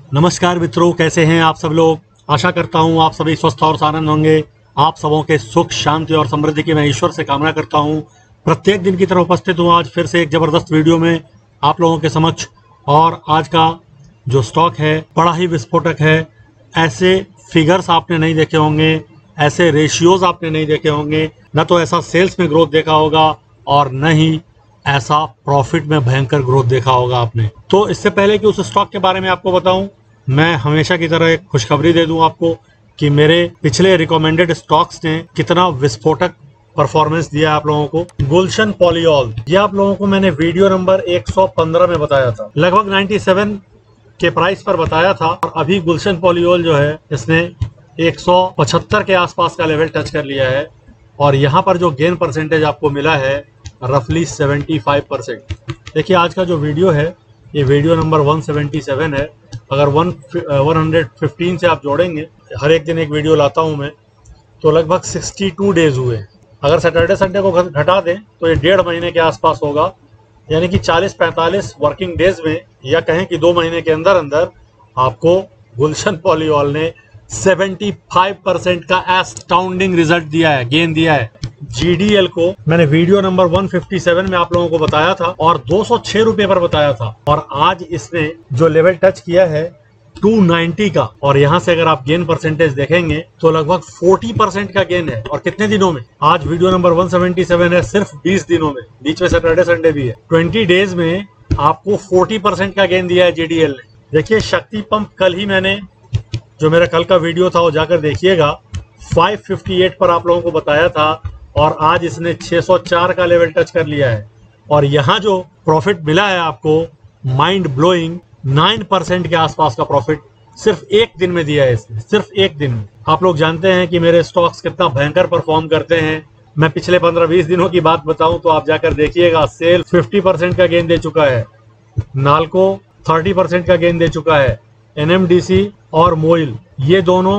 नमस्कार मित्रों, कैसे हैं आप सब लोग। आशा करता हूं आप सभी स्वस्थ और आनंद होंगे। आप सबों के सुख शांति और समृद्धि की मैं ईश्वर से कामना करता हूं। प्रत्येक दिन की तरह उपस्थित हूं आज फिर से एक जबरदस्त वीडियो में आप लोगों के समक्ष। और आज का जो स्टॉक है बड़ा ही विस्फोटक है। ऐसे फिगर्स आपने नहीं देखे होंगे, ऐसे रेशियोज आपने नहीं देखे होंगे, न तो ऐसा सेल्स में ग्रोथ देखा होगा और न ही ऐसा प्रॉफिट में भयंकर ग्रोथ देखा होगा आपने। तो इससे पहले कि उस स्टॉक के बारे में आपको बताऊं, मैं हमेशा की तरह एक खुशखबरी दे दूं आपको कि मेरे पिछले रिकमेंडेड स्टॉक्स ने कितना विस्फोटक परफॉर्मेंस दिया आप लोगों को। गुलशन पॉलीऑल, ये आप लोगों को मैंने वीडियो नंबर 115 में बताया था, लगभग 97 के प्राइस पर बताया था। और अभी गुलशन पॉलीऑल जो है इसने 175 के आसपास का लेवल टच कर लिया है। और यहाँ पर जो गेन परसेंटेज आपको मिला है रफली 75%। देखिए आज का जो वीडियो है ये वीडियो नंबर 177 है। अगर 115 से आप जोड़ेंगे, हर एक दिन एक वीडियो लाता हूँ मैं, तो लगभग 62 डेज हुए। अगर सैटरडे संडे को घटा दें तो ये 1.5 महीने के आसपास होगा। यानी कि 40-45 वर्किंग डेज में, या कहें कि 2 महीने के अंदर अंदर आपको गुलशन पॉलीऑल ने 75% का एस्टाउंडिंग रिजल्ट दिया है, गेन दिया है। GDL को मैंने वीडियो नंबर 157 में आप लोगों को बताया था और 206 रुपए पर बताया था। और आज इसने जो लेवल टच किया है 290 का, और यहाँ से अगर आप गेन परसेंटेज देखेंगे तो लगभग 40% का गेन है। और कितने दिनों में? आज वीडियो नंबर 177 है, सिर्फ 20 दिनों में, बीच में सैटरडे संडे भी है। 20 डेज में आपको 40% का गेन दिया है GDL ने। देखिए शक्ति पंप, कल ही मैंने जो मेरा कल का वीडियो था वो जाकर देखिएगा, 558 पर आप लोगों को बताया था और आज इसने 604 का लेवल टच कर लिया है। और यहाँ जो प्रॉफिट मिला है आपको, माइंड ब्लोइंग 9% के आसपास का प्रॉफिट सिर्फ एक दिन में दिया है इसने, सिर्फ एक दिन में। आप लोग जानते हैं कि मेरे स्टॉक्स कितना भयंकर परफॉर्म करते हैं। मैं पिछले 15-20 दिनों की बात बताऊं तो आप जाकर देखिएगा, सेल 50% का गेन दे चुका है, नाल्को 30% का गेन दे चुका है, NMDC और मोइल ये दोनों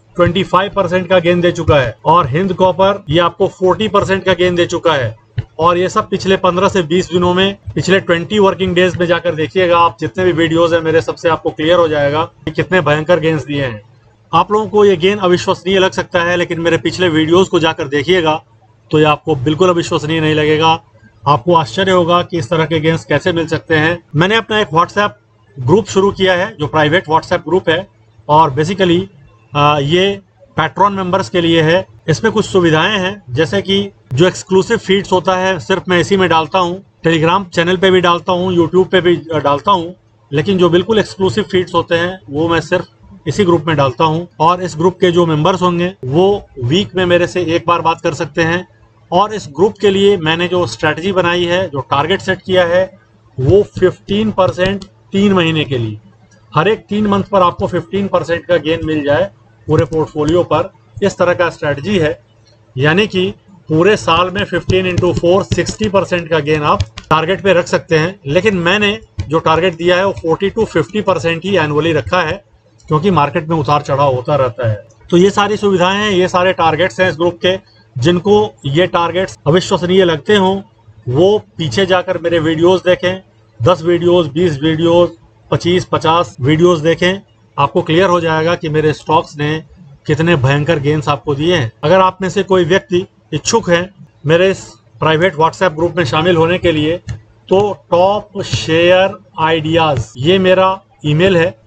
25% का गेन दे चुका है, और हिंद कॉपर ये आपको 40% का गेन दे चुका है। और ये सब पिछले 15 से 20 दिनों में, पिछले 20 वर्किंग डेज में जाकर देखिएगा आप। जितने भी वीडियोस हैं मेरे, सबसे आपको क्लियर हो जाएगा कि कितने भयंकर गेन्स दिए हैं। आप लोगों को ये गेन अविश्वसनीय लग सकता है, लेकिन मेरे पिछले वीडियोज को जाकर देखिएगा तो ये आपको बिल्कुल अविश्वसनीय नहीं लगेगा। आपको आश्चर्य होगा कि इस तरह के गेन्स कैसे मिल सकते हैं। मैंने अपना एक व्हाट्सएप ग्रुप शुरू किया है जो प्राइवेट व्हाट्सएप ग्रुप है, और बेसिकली ये पैट्रॉन मेंबर्स के लिए है। इसमें कुछ सुविधाएं हैं, जैसे कि जो एक्सक्लूसिव फीड्स होता है सिर्फ मैं इसी में डालता हूं। टेलीग्राम चैनल पे भी डालता हूं, यूट्यूब पे भी डालता हूं, लेकिन जो बिल्कुल एक्सक्लूसिव फीड्स होते हैं वो मैं सिर्फ इसी ग्रुप में डालता हूं। और इस ग्रुप के जो मेंबर्स होंगे वो वीक में मेरे से एक बार बात कर सकते हैं। और इस ग्रुप के लिए मैंने जो स्ट्रैटेजी बनाई है, जो टारगेट सेट किया है, वो 15% 3 महीने के लिए। हर एक 3 मंथ पर आपको 15% का गेन मिल जाए पूरे पोर्टफोलियो पर, इस तरह का स्ट्रैटेजी है। यानी कि पूरे साल में 15 × 4 60% का गेन आप टारगेट पे रख सकते हैं। लेकिन मैंने जो टारगेट दिया है वो 40 to 50% ही एनुअली रखा है, क्योंकि मार्केट में उतार चढ़ाव होता रहता है। तो ये सारी सुविधाएं हैं, ये सारे टारगेट्स हैं इस ग्रुप के। जिनको ये टारगेट्स अविश्वसनीय लगते हों वो पीछे जाकर मेरे वीडियोज देखें, 10 वीडियोज, 20 वीडियोज, 25-50 वीडियोज देखें। आपको क्लियर हो जाएगा कि मेरे स्टॉक्स ने कितने भयंकर गेन्स आपको दिए हैं। अगर आप में से कोई व्यक्ति इच्छुक है मेरे इस प्राइवेट व्हाट्सएप ग्रुप में शामिल होने के लिए, तो टॉप शेयर आइडियाज, ये मेरा ईमेल है,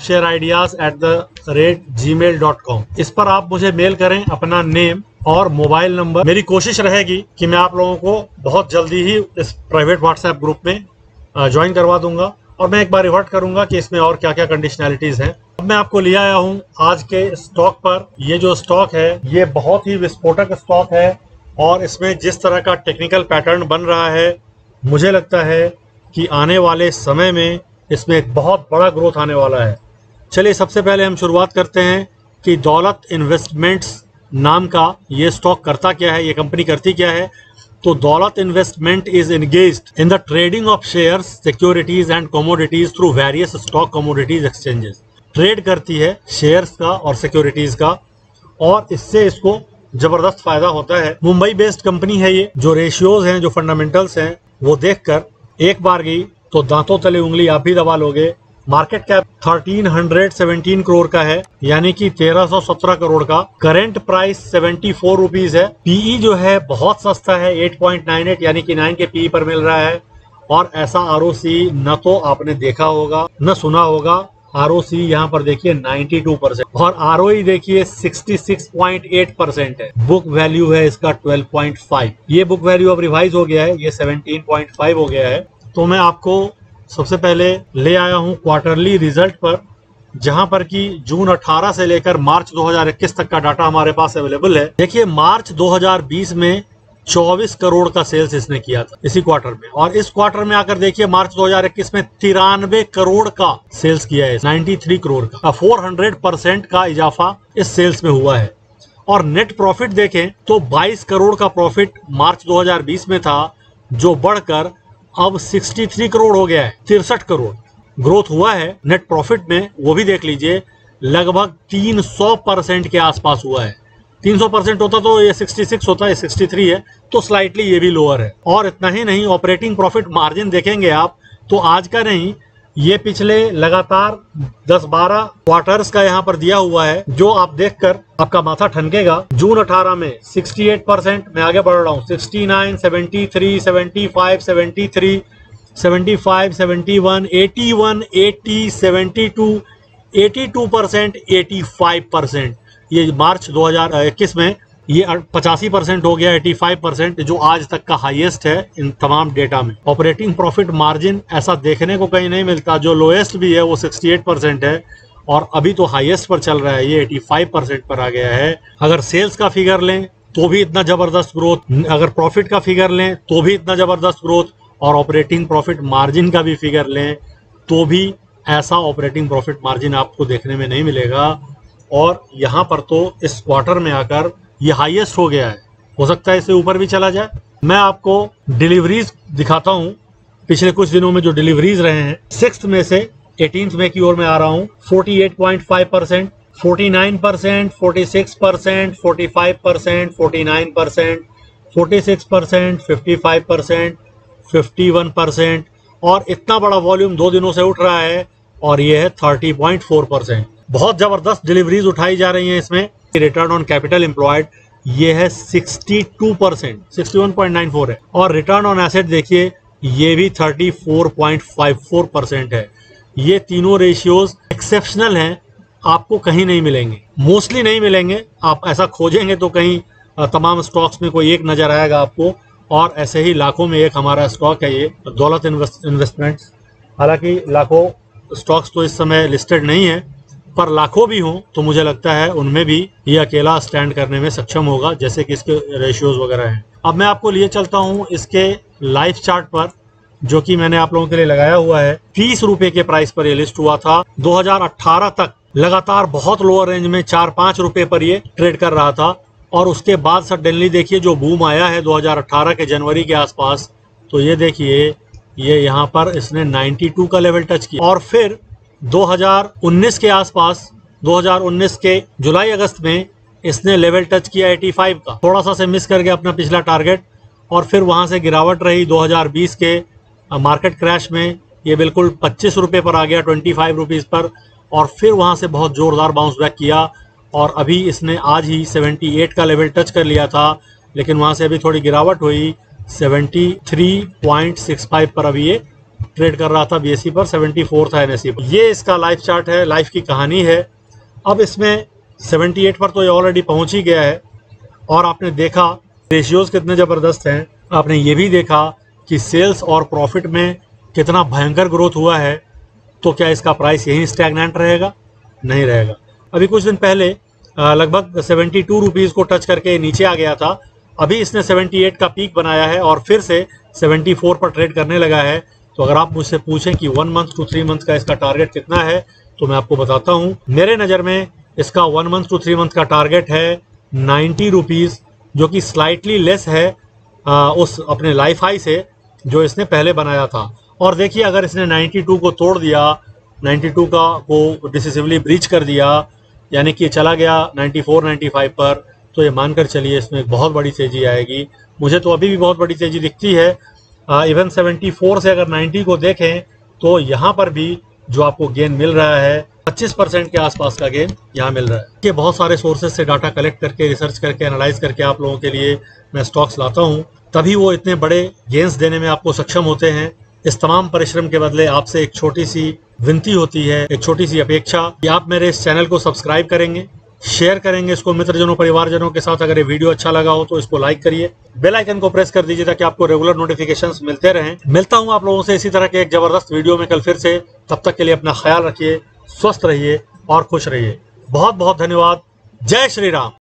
topshareideas@gmail.com। इस पर आप मुझे मेल करें अपना नेम और मोबाइल नंबर। मेरी कोशिश रहेगी कि मैं आप लोगों को बहुत जल्दी ही इस प्राइवेट व्हाट्सएप ग्रुप में ज्वाइन करवा दूंगा। और मैं एक बार रिवर्ट करूंगा कि इसमें और क्या क्या कंडीशनैलिटीज हैं। अब मैं आपको ले आया हूं आज के स्टॉक पर। ये जो स्टॉक है ये बहुत ही विस्फोटक स्टॉक है, और इसमें जिस तरह का टेक्निकल पैटर्न बन रहा है, मुझे लगता है कि आने वाले समय में इसमें एक बहुत बड़ा ग्रोथ आने वाला है। चलिए सबसे पहले हम शुरुआत करते हैं कि दौलत इन्वेस्टमेंट्स नाम का ये स्टॉक करता क्या है, ये कंपनी करती क्या है। तो Daulat investment is engaged in the trading of shares, securities and commodities through various stock commodities exchanges. Trade करती है शेयर्स का और सिक्योरिटीज का, और इससे इसको जबरदस्त फायदा होता है। मुंबई बेस्ड कंपनी है ये। जो रेशियोज हैं, जो फंडामेंटल्स हैं, वो देखकर एक बार गई तो दांतों तले उंगली आप भी दबा लोगे। मार्केट कैप 1317 करोड़ का है, यानी कि 1317 करोड़ का। करेंट प्राइस 74 रुपीज है। पीई जो है बहुत सस्ता है, 8.98 यानी कि 9 के पीई पर मिल रहा है। और ऐसा आरओसी न तो आपने देखा होगा न सुना होगा। आरओसी यहाँ पर देखिए 92% और आरओई देखिए 66.8% है। बुक वैल्यू है इसका 12.5। ये बुक वैल्यू अब रिवाइज हो गया है, ये 17.5 हो गया है। तो मैं आपको सबसे पहले ले आया हूं क्वार्टरली रिजल्ट पर, जहां पर कि जून 18 से लेकर मार्च 2021 तक का डाटा हमारे पास अवेलेबल है। देखिए मार्च 2020 में 24 करोड़ का सेल्स इसने किया था इसी क्वार्टर में, और इस क्वार्टर में आकर देखिए मार्च 2021 में 93 करोड़ का सेल्स किया है, 93 करोड़ का। 400% का इजाफा इस सेल्स में हुआ है। और नेट प्रॉफिट देखें तो 22 करोड़ का प्रॉफिट मार्च 2020 में था, जो बढ़कर अब 63 करोड़ हो गया है। 63 करोड़ ग्रोथ हुआ है नेट प्रॉफिट में, वो भी देख लीजिए लगभग 300% के आसपास हुआ है। 300% होता तो ये 66 होता है, 63 है, तो स्लाइटली ये भी लोअर है। और इतना ही नहीं, ऑपरेटिंग प्रॉफिट मार्जिन देखेंगे आप तो आज का नहीं, ये पिछले लगातार 10-12 क्वार्टर्स का यहाँ पर दिया हुआ है, जो आप देखकर आपका माथा ठनकेगा। जून 18 में 68%, मैं आगे बढ़ रहा हूँ, 69, 73, 75, 73, 75, 71, 81, 80, 72, 82%, 85%। ये मार्च 2021 में ये 85% हो गया, 85%, जो आज तक का हाईएस्ट है इन तमाम डेटा में। ऑपरेटिंग प्रॉफिट मार्जिन ऐसा देखने को कहीं नहीं मिलता, जो लोएस्ट भी है वो 68% है, और अभी तो हाईएस्ट पर चल रहा है, ये 85% पर आ गया है। अगर सेल्स का फिगर लें तो भी इतना जबरदस्त ग्रोथ, अगर प्रॉफिट का फिगर लें तो भी इतना जबरदस्त ग्रोथ, और ऑपरेटिंग प्रॉफिट मार्जिन का भी फिगर लें तो भी ऐसा ऑपरेटिंग प्रॉफिट मार्जिन आपको देखने में नहीं मिलेगा। और यहाँ पर तो इस क्वार्टर में आकर ये हाईएस्ट हो गया है, हो सकता है इससे ऊपर भी चला जाए। मैं आपको डिलीवरीज दिखाता हूँ, पिछले कुछ दिनों में जो डिलीवरीज रहे हैं। 6 में से 18 मई की ओर में आ रहा हूँ, 48.5%, 49%, 46%, 45%, 49%, 46%, 55%, 51%, और इतना बड़ा वॉल्यूम 2 दिनों से उठ रहा है, और ये है 30.4%। बहुत जबरदस्त डिलीवरीज उठाई जा रही हैं इसमें। रिटर्न ऑन कैपिटल एम्प्लॉयड ये है 62%, 61.94 है, और रिटर्न ऑन एसेट देखिए ये भी 34.54% है। ये तीनों रेशियोज एक्सेप्शनल हैं, आपको कहीं नहीं मिलेंगे, मोस्टली नहीं मिलेंगे। आप ऐसा खोजेंगे तो कहीं तमाम स्टॉक्स में कोई एक नजर आएगा आपको, और ऐसे ही लाखों में एक हमारा स्टॉक है ये दौलत इन्वेस्टमेंट्स। हालांकि लाखों स्टॉक्स तो इस समय लिस्टेड नहीं है, पर लाखों भी हों तो मुझे लगता है उनमें भी ये अकेला स्टैंड करने में सक्षम होगा, जैसे कि इसके रेशियोज वगैरह हैं। अब मैं आपको लिए चलता हूं इसके लाइव चार्ट पर, जो कि मैंने आप लोगों के लिए लगाया हुआ है। 30 रुपए के प्राइस पर ये लिस्ट हुआ था। 2018 तक लगातार बहुत लोअर रेंज में 4-5 रुपए पर ये ट्रेड कर रहा था, और उसके बाद सडनली देखिए जो बूम आया है 2018 के जनवरी के आसपास, तो ये देखिए ये यहाँ पर इसने 92 का लेवल टच किया, और फिर 2019 के आसपास, 2019 के जुलाई अगस्त में इसने लेवल टच किया 85 का, थोड़ा सा से मिस कर गया अपना पिछला टारगेट, और फिर वहां से गिरावट रही। 2020 के मार्केट क्रैश में ये बिल्कुल 25 रुपए पर आ गया, 25 रुपीज पर, और फिर वहां से बहुत जोरदार बाउंस बैक किया, और अभी इसने आज ही 78 का लेवल टच कर लिया था, लेकिन वहां से अभी थोड़ी गिरावट हुई, 73.65 पर अभी ये ट्रेड कर रहा था बीएसई पर, 74 था एनएसई पर। ये इसका लाइफ चार्ट है, लाइफ की कहानी है। अब इसमें 78 पर तो ये ऑलरेडी पहुंच ही गया है, और आपने देखा रेशियोज कितने जबरदस्त हैं। आपने ये भी देखा कि सेल्स और प्रॉफिट में कितना भयंकर ग्रोथ हुआ है। तो क्या इसका प्राइस यहीं स्टैग्नेंट रहेगा? नहीं रहेगा। अभी कुछ दिन पहले लगभग 72 रुपीज़ को टच करके नीचे आ गया था, अभी इसने 78 का पीक बनाया है और फिर से 74 पर ट्रेड करने लगा है। तो अगर आप मुझसे पूछें कि 1 मंथ टू 3 मंथ का इसका टारगेट कितना है, तो मैं आपको बताता हूं। मेरे नज़र में इसका 1 मंथ टू 3 मंथ का टारगेट है 90 रुपीज़, जो कि स्लाइटली लेस है उस अपने लाइफ हाई से जो इसने पहले बनाया था। और देखिए अगर इसने 92 को तोड़ दिया, 92 का को डिसिसिवली ब्रीच कर दिया, यानी कि चला गया 94, 95 पर, तो ये मानकर चलिए इसमें एक बहुत बड़ी तेज़ी आएगी। मुझे तो अभी भी बहुत बड़ी तेज़ी दिखती है। इवन 74 से अगर 90 को देखें तो यहाँ पर भी जो आपको गेन मिल रहा है 25% के आसपास का गेन यहाँ मिल रहा है। कि बहुत सारे सोर्सेज से डाटा कलेक्ट करके, रिसर्च करके, एनालाइज करके आप लोगों के लिए मैं स्टॉक्स लाता हूँ, तभी वो इतने बड़े गेन्स देने में आपको सक्षम होते हैं। इस तमाम परिश्रम के बदले आपसे एक छोटी सी विनती होती है, एक छोटी सी अपेक्षा कि आप मेरे इस चैनल को सब्सक्राइब करेंगे, शेयर करेंगे इसको मित्रजनों, परिवारजनों के साथ। अगर ये वीडियो अच्छा लगा हो तो इसको लाइक करिए, बेल आइकन को प्रेस कर दीजिए ताकि आपको रेगुलर नोटिफिकेशंस मिलते रहें। मिलता हूं आप लोगों से इसी तरह के एक जबरदस्त वीडियो में कल फिर से। तब तक के लिए अपना ख्याल रखिए, स्वस्थ रहिए और खुश रहिए। बहुत बहुत धन्यवाद। जय श्री राम।